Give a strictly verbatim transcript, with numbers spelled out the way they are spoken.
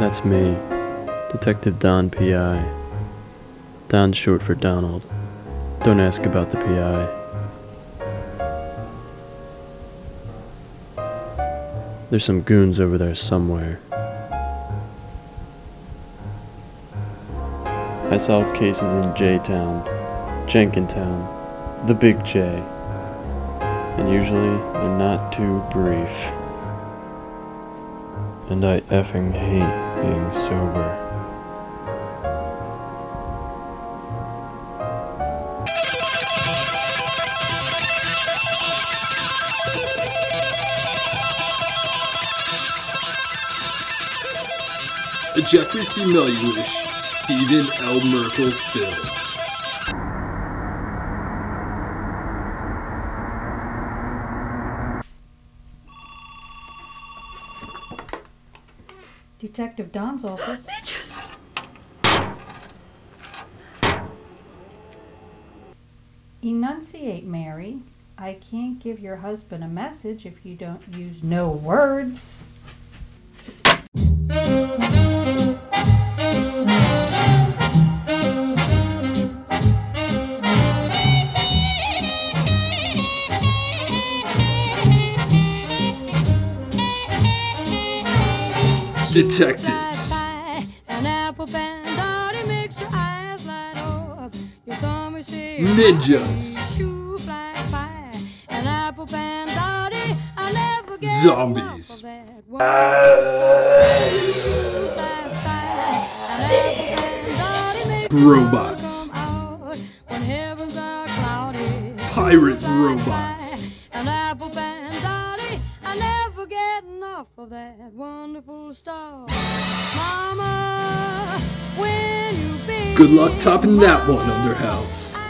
That's me, Detective Don P I. Don's short for Donald. Don't ask about the P I. There's some goons over there somewhere. I solve cases in J-Town, Jenkintown, the Big J, and usually they're not too brief. And I effing hate being sober. A Jeffrey C. Mellish, Stephen L. Merkel film. Detective Don's office. Enunciate, Mary. I can't give your husband a message if you don't use no words. Detectives. Ninjas. Zombies. Robots. Pirate robots. Of that wonderful star. Mama, when you be good luck topping that one, Underhouse.